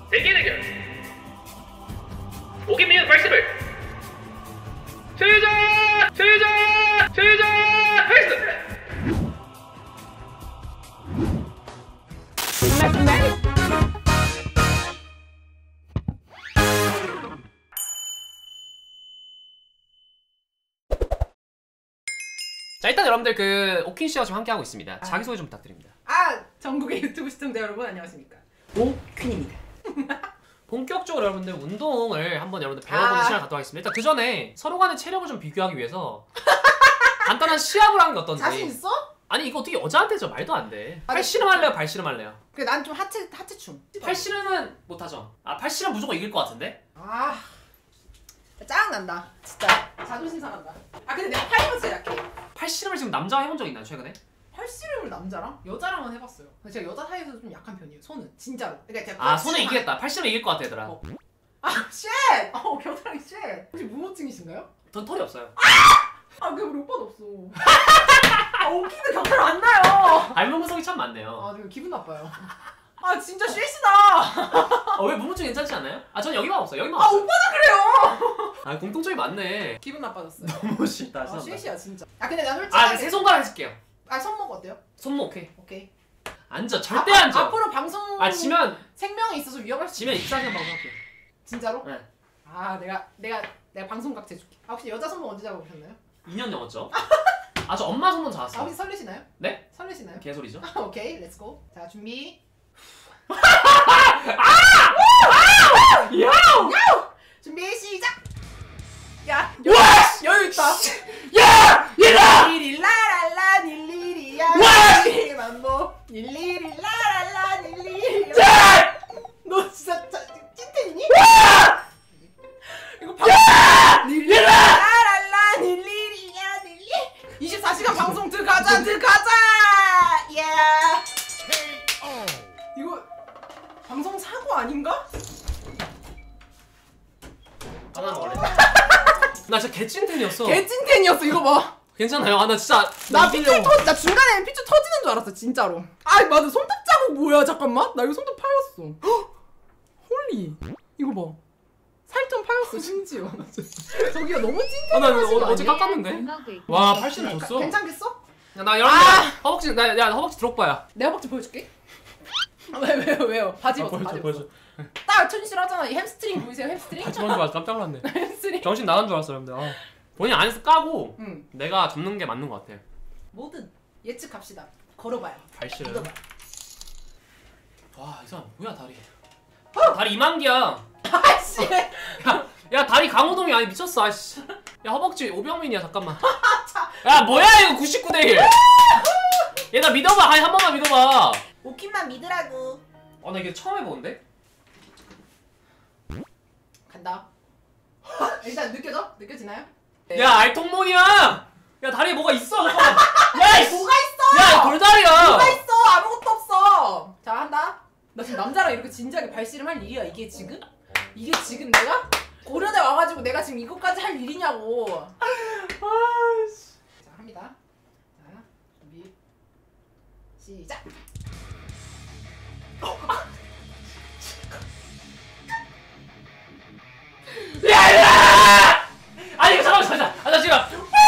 대기 대결. 오김민은 발심을. 시작! 시작! 시작! 헬스! 자, 일단 여러분들 그 오킨 씨와 지금 함께 하고 있습니다. 자기소개 좀 부탁드립니다. 전국의 유튜브 시청자 여러분 안녕하십니까, 오퀸입니다. 본격적으로 여러분들 운동을 한번 여러분들 배워보는 시간을 갖도록 하겠습니다. 일단 그 전에 서로 간의 체력을 좀 비교하기 위해서 간단한 시합을 하는 게 어떤지. 자신 있어? 아니 이거 어떻게 여자한테 저 말도 안 돼. 팔씨름 할래요? 발씨름 할래요? 그래, 난 좀 하체춤. 팔씨름은 못하죠. 팔씨름 무조건 이길 것 같은데? 짜증난다 진짜. 자존심 상한다. 근데 내가 팔이면 진짜 약해. 팔씨름을 지금 남자가 해본 적 있나요 최근에? 팔씨름을 남자랑? 여자랑은 해봤어요. 근데 제가 여자 사이에서 좀 약한 편이에요, 손은. 진짜로. 그러니까 제가 손에 이기겠다. 팔씨름 이길 것 같아 얘들아. 쉣! 겨드랑이 쉣! 혹시 무호증이신가요? 전 털이 없어요. 왜 우리 오빠도 없어. 오키는 겨드랑 안 나요. 알몸무성이 참 많네요. 지금 기분 나빠요. 진짜 쉣이다. 왜 무무증 괜찮지 않아요? 전 여기만 없어요. 여기만 없어요. 오빠도 그래요. 공통점이 많네. 기분 나빠졌어요. 너무 싫다. 쉣이야 진짜. 근데 나 솔직히 세 손가락 해줄게요. 손목 어때요? 손목 오케이. 오케이. 앉아. 절대 앉아. 앞으로 방송 지면 생명에 있어서 위험할 수 지면 입사하는 방송할게요. 진짜로? 네. 내가 방송 각자 해줄게. 혹시 여자 손목 언제 잡아보셨나요? 2년 넘었죠? 저 엄마 손목 잡았어요. 혹시 설레시나요? 네? 설레시나요? 개소리죠? 오케이, 렛츠고. 자, 준비. 준비 시작. 야, 여유 있다. 야! 얘들아! 닐리리라랄라 닐리리야. 만보 닐리리라랄라 닐리리야. 너 진짜 찐텐이니? 이거 닐리리라랄라 닐리리야 닐리. 24시간 방송 들어가자. 예. 이거 방송 사고 아닌가? 하나 먹을래? 나 진짜 개찐텐이었어. 개찐텐이었어. 이거 봐. 괜찮아요? 나 진짜 나 중간에 핏줄 터지는 줄 알았어 진짜로. 맞아, 손톱 자국 뭐야? 잠깐만, 나 이거 손톱 파였어. 홀리, 이거 봐. 살점 파였어 심지어. 저기가 너무 찐텐. 나 어제 깎았는데. 와, 팔씨름 줬어. 괜찮겠어? 나 여러분들 허벅지 허벅지 드롭바야. 내 허벅지 보여줄게. 왜요? 바지 벗어. 보여줘. 딱 천실하잖아. 이 햄스트링 보이세요? 햄스트링? 같이 보는 줄 알았어. 깜짝 놀랐네. 햄스트링. 정신 나간 줄 알았어 여러분들. 본인 안에서 까고 응. 내가 접는 게 맞는 것 같아. 뭐든 예측합시다. 걸어봐요. 발씨름. 믿어봐. 와, 이 사람 뭐야 다리. 다리 이만기야. 아씨. 야 다리 강호동이 아니 미쳤어. 아씨. 야 허벅지 오병민이야 잠깐만. 야 뭐야 이거 99대 1. 얘 나 믿어봐. 한 번만 믿어봐. 오킨만 믿으라고. 나 이게 처음 해보는데? 간다. 일단 느껴지나요? 야 알통몬이야. 야 다리에 뭐가 있어. 잠깐만. 야 뭐가 있어? 야 돌다리야. 뭐가 있어? 아무것도 없어. 자, 한다. 나 지금 남자랑 이렇게 진지하게 발씨름 할 일이야 이게 지금? 이게 지금 내가 고려대 와가지고 내가 지금 이것까지 할 일이냐고. 자, 합니다. 자, 준비 시작. 야! 아니 이거 잠깐만. 나 지금.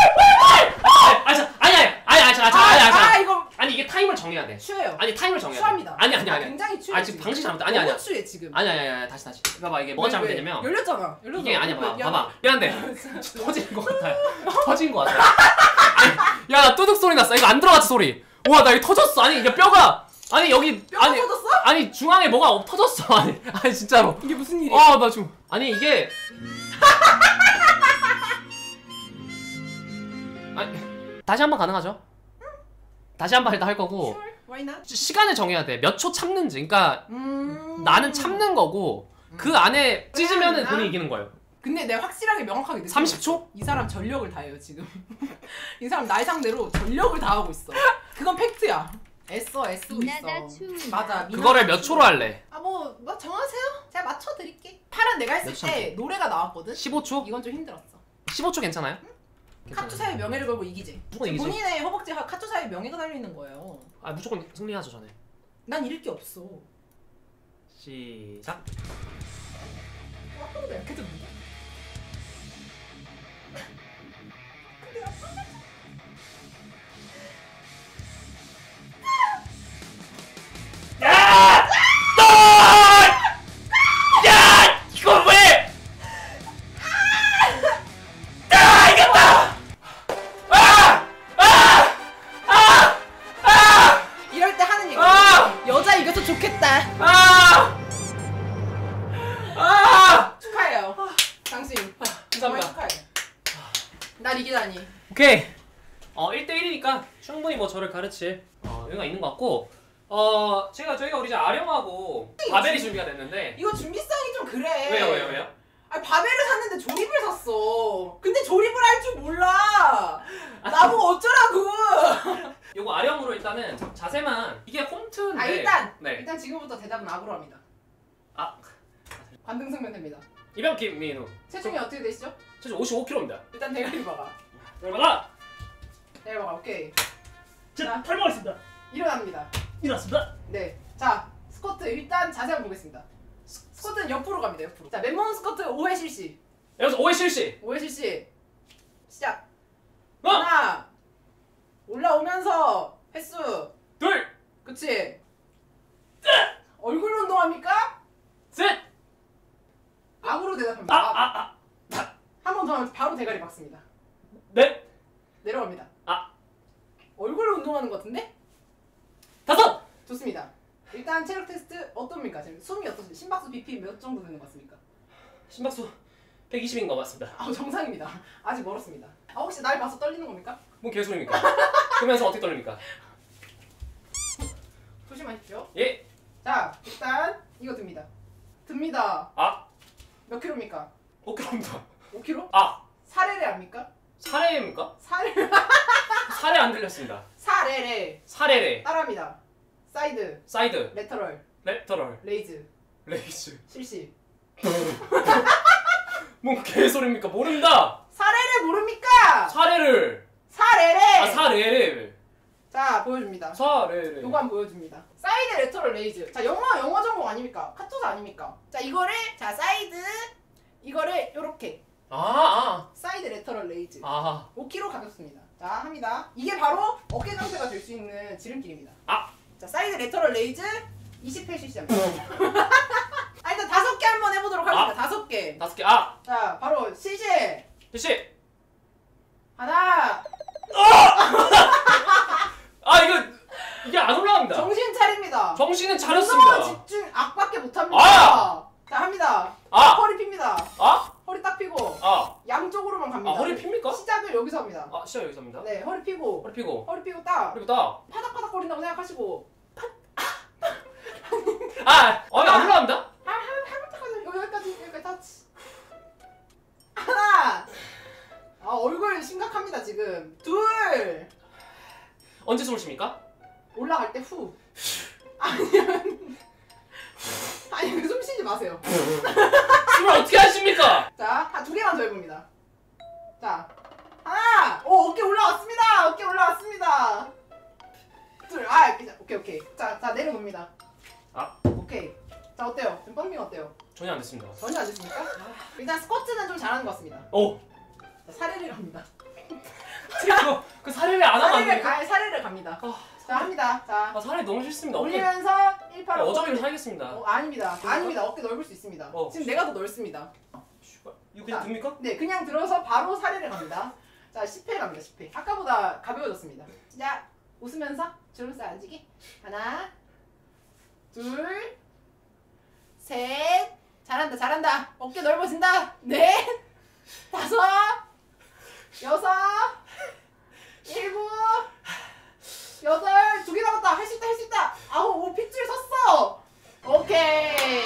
이거 아니 이게 타임을 정해야 돼. 추해요. 아니 타임을 정해야 돼. 추합니다. 아니. 굉장히 추해. 지금 당신 잘못돼. 아니. 너무 추해 지금. 아니. 다시. 봐봐 이게 뭐가 잘못되냐면. 열렸잖아. 이게 아니야. 봐봐. 미안한데. 터진 거 같아. 터진 거 같아. 야 뚜둑 소리 났어. 이거 안 들어갔지 소리. 와 나 이거 터졌어. 아니 이게 뼈가. 아니 여기 뼈가 터졌어? 아니 중앙에 뭐가 터졌어. 아니 진짜로. 이게 무슨 일이야? 나 지금 아니 이게 다시 한번 가능하죠? 다시 한번 일단 할 거고. Why not? 시간을 정해야 돼. 몇 초 참는지. 그러니까 나는 참는 거고 그 안에 찢으면은 본인이 이기는 거예요. 근데 내가 확실하게 명확하게 느껴. 30초? 이 사람 전력을 다해요 지금. 이 사람 날 상대로 전력을 다하고 있어. 그건 팩트야. 애쓰고 있어. 맞아. 그거를 몇 초로 할래? 뭐 정하세요. 제가 맞춰드릴게. 팔은 내가 했을 때 노래가 나왔거든? 15초? 이건 좀 힘들었어. 15초 괜찮아요? 카투사의 명예를 걸고 이기지. 무조건 이기지. 본인의 허벅지 카투사의 명예가 달려있는 거예요. 무조건 승리하죠 전에. 난 잃을 게 없어. 시작. 아빠보다 약해졌는데? 야! 또! 야! 이걸 왜? 아! 이겼다! 아! 아! 아! 아! 이럴 때 하는 얘기. 아! 여자 이겨서 좋겠다. 아! 아! 축하해요. 당신. 정말 감사합니다. 축하해. 날 이기다니. 오케이. 1대1이니까 충분히 뭐 저를 가르칠 여유가 있는 것 같고 저희가 우리 이제 아령하고 바벨이 준비가 됐는데 이거 준비성이 좀 그래. 왜요? 아니 바벨을 샀는데 조립을 샀어. 근데 조립을 할 줄 몰라. 나보고 어쩌라고. 요거 아령으로 일단은 자세만 이게 홈트인데 일단 네. 일단 지금부터 대답은 악으로 합니다. 아 관등성면 됩니다. 이병 김민우 체중이 어떻게 되시죠? 체중 55kg입니다. 일단 대가리 박아. 얼마나? 내려박아. 오케이. 자, 탈모하겠습니다. 일어납니다. 일어났습니다. 네. 자, 스쿼트 일단 자세 한번 보겠습니다. 스쿼트는 옆으로 갑니다. 옆으로. 자, 맨몸 스쿼트 5회 실시. 여기서 5회 실시. 5회 실시. 시작. 어! 하나. 올라오면서 횟수. 둘, 그치? 얼굴 운동합니까? 셋. 악으로 대답합니다. 아. 한 번 더 하면 바로 대가리 박습니다. 넷. 내려갑니다. 아. 얼굴 운동하는 것 같은데? 다섯. 좋습니다. 일단 체력 테스트 어떻습니까? 지금 숨이 어떠세요? 심박수 BP 몇 정도 되는 것 같습니까? 심박수 120인 것 같습니다. 정상입니다. 아직 멀었습니다. 혹시 날 봐서 떨리는 겁니까? 뭔 개소리입니까? 그러면서 어떻게 떨립니까? 조심하십시오. 예. 자, 일단 이거 듭니다. 듭니다. 아. 몇 킬로입니까? 5kg입니다. 5킬로? 아. 사레레 압니까? 사례입니까? 사레 사례 안 들렸습니다. 사레레 사례래. 따라합니다. 사이드, 사이드. 레터럴, 레터럴. 레이즈, 레이즈. 실시. 뭔 개소리입니까? 모른다. 사레레 모릅니까? 사례를. 사레레. 사례를. 자, 보여줍니다. 사례를. 요거 한번 보여줍니다. 사이드, 레터럴, 레이즈. 자, 영어 전공 아닙니까? 카투사 아닙니까? 자, 이거를 자 사이드 이거를 요렇게 사이드, 레터럴, 레이즈. 5kg 가볍습니다. 자, 합니다. 이게 바로 어깨 강세가 될 수 있는 지름길입니다. 자, 사이드, 레터럴, 레이즈 20회 실시합니다. 일단 5개 한번 해보도록 하겠습니다. 5개. 5개. 자, 바로 실시. 실시. 하나. 이게 안 올라갑니다. 정신 차립니다. 정신은 무서워 차렸습니다. 집중 악밖에 못합니다. 자, 합니다. 허리 핍니다. 허리 딱 펴고 양쪽으로만 갑니다. 허리 핍니까? 시작을 여기서 합니다. 시작 여기서 합니다. 네, 허리 펴고 허리 펴고. 허리 펴고 딱 그리고 딱. 파닥파닥거린다고 생각하시고 안 올라갑니다. 여기까지 터치. 하나. 얼굴 심각합니다 지금. 둘. 언제 숨을 쉽니까? 올라갈 때 후. 아니면 숨 쉬지 마세요. 숨을 어떻게 하십니까? 자, 2개만 더 해봅니다. 자, 하나. 어깨 올라왔습니다. 어깨 올라왔습니다. 둘. 오케이. 자, 내려놓습니다. 오케이. 자, 어때요? 좀 펌핑 어때요? 전혀 안 됐습니다. 전혀 안 됐습니까? 일단 스쿼트는 좀 잘하는 것 같습니다. 자, 사례를 갑니다. 그 사례를 안 하면 안 됩니까? 사례를 갑니다. 자, 합니다. 자, 사례 너무 싫습니다. 올리면서 1, 8, 5. 어차피 살겠습니다. 아닙니다. 어깨 넓을 수 있습니다. 지금 내가 더 넓습니다. 이거 그냥 듭니까? 네, 그냥 들어서 바로 사례를 갑니다. 자, 10회 갑니다. 10회. 아까보다 가벼워졌습니다. 시작. 웃으면서 주름살 앉기. 하나, 둘, 셋. 잘한다. 어깨 넓어진다. 넷, 다섯, 여섯, 일곱, 여덟. 2개 남았다. 할 수 있다. 아홉. 핏줄 섰어. 오케이.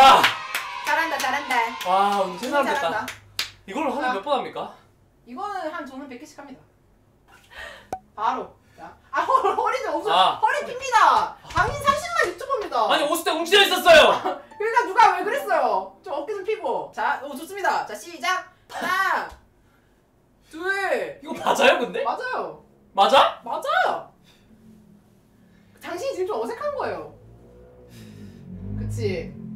잘한다. 오늘 세상 됐다. 잘한다. 이걸 하루에 몇 번 합니까? 이거는 저는 100개씩 합니다. 바로. 자, 허리 좀 없어. 허리 핍니다. 당인 30만 유튜버입니다. 아니 옷을 때 움츠려 있었어요. 그러니까 누가 왜 그랬어요? 좀 어깨 좀 피고. 자, 좋습니다. 자, 시작. 하나, 둘. 이거 맞아요, 근데? 맞아요. 맞아? 맞아요. 당신이 지금 좀 어색한 거예요. 그치?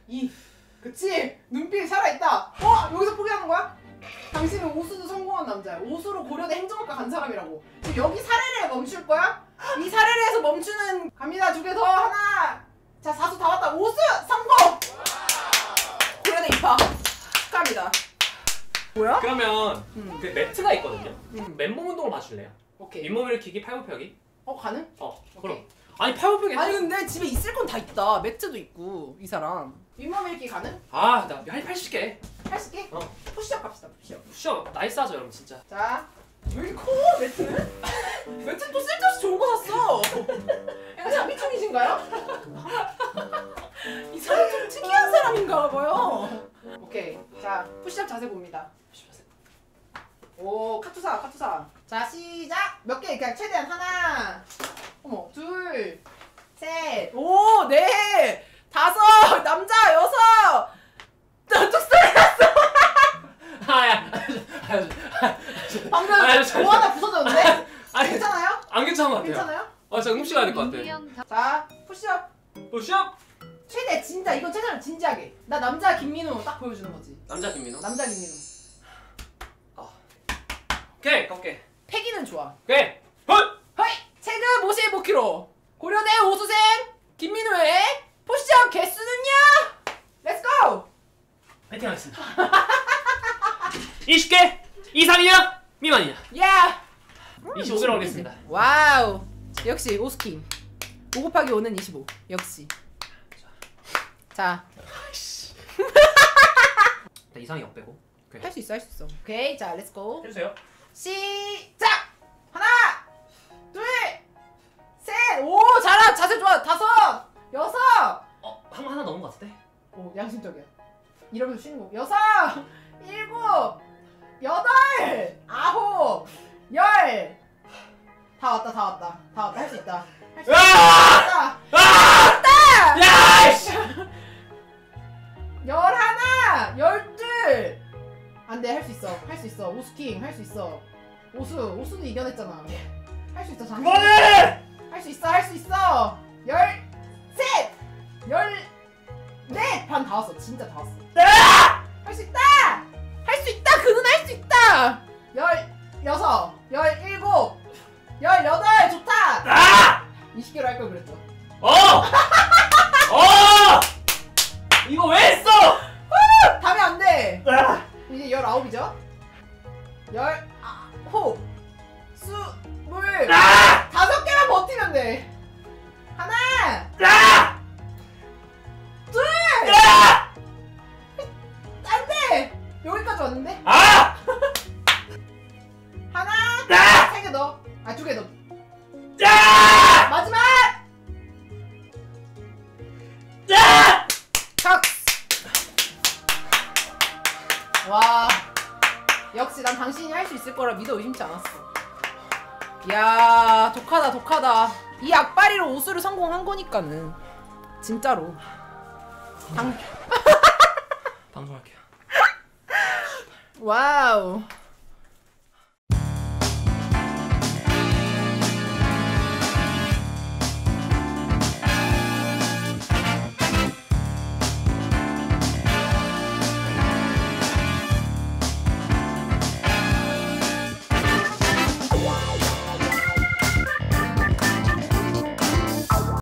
2. 그치? 눈빛이 살아있다. 여기서 포기하는 거야? 당신은 오수도 성공한 남자야. 오수로 고려대 행정학과 간 사람이라고. 지금 여기 사례를 멈출 거야? 이 사례를 해서 멈추는 갑니다. 2개 더. 하나. 자, 4수 다 왔다. 오수 성공. 고려대 입학 축하합니다. 뭐야? 그러면 그 매트가 있거든요. 맨몸 운동을 봐줄래요? 오케이. 잇몸 일으키기, 팔굽 펴기. 가능? 그럼. 아니 팔굽 펴기. 아니 근데 집에 있을 건 다 있다. 매트도 있고 이 사람. 윗몸 일으키 가능? 나 80개. 80개? 푸시업 갑시다. 푸시업. 푸시업 나이스하죠 여러분 진짜. 자, 왜 이렇게 커 매트는? 매트는 또 쓸데없이 좋은 거 샀어. 약간 장비충이신가요? 이 사람 좀 특이한 사람인가 봐요. 오케이, 자 푸시업 자세 봅니다. 오, 카투사. 자, 시작. 몇 개? 그냥 최대한 하나. 둘, 셋, 오, 넷, 5, 남자 6. 나 뚝소리 났어. 방금 뭐 하나 부서졌는데? 아니, 괜찮아요? 안 괜찮은 것 같아요. 괜찮아요? 진짜 응급실 가야 될 것 같아. 자, 푸시업. 푸시업. 최대 진짜 이건 최대한 진지하게. 나 남자 김민우 딱 보여주는 거지. 남자 김민호. 남자 김민우. 오케이. 패기는 좋아. 오케이. 허이! 체급 55kg. 고려대 오수생 김민우의 푸시업 개수는요? 렛츠고! 파이팅 하겠습니다. 20개 이상이냐 미만이냐. 야! 25개로 하겠습니다. 와우. 역시 오스킴. 5 곱하기 5는 25. 역시. 자. 이상이 0 빼고. 할 수 있어. 오케이. 자, 렛츠고. 해주세요. 시작! 하나! 둘! 셋! 오! 잘하! 자세 좋아! 5! 6! 하나 넘은 것 같은데? 오, 양심적이야. 이러면서 쉬는 거. 6! 7! 8! 9! 10! 다 왔다. 할 수 있다. 할 수 있다. 왔다! 야! 씨! 11! 12! 안 돼, 할 수 있어. 오스킹, 할 수 있어. 오수도 이겨냈잖아. 할 수 있어, 장수. 할 수 있어. 13! 14! 반 다 왔어, 진짜 다 왔어. 할 수 있다! 그는 할 수 있다! 16! 17! 18! 좋다! 20개로 할 걸 그랬죠. 이거 왜 했어? 다음에 안 돼! 이제 19이죠? 19! 20! 5개만 버티면 돼! 하나! 둘! 안 돼! 여기까지 왔는데? 하나! 3개 더! 2개 더! 마지막! 와, 역시 난 당신이 할 수 있을 거라 믿어 의심치 않았어. 이야, 독하다. 이 악바리로 오수를 성공한 거니까는 진짜로. 방송할게요. 와우.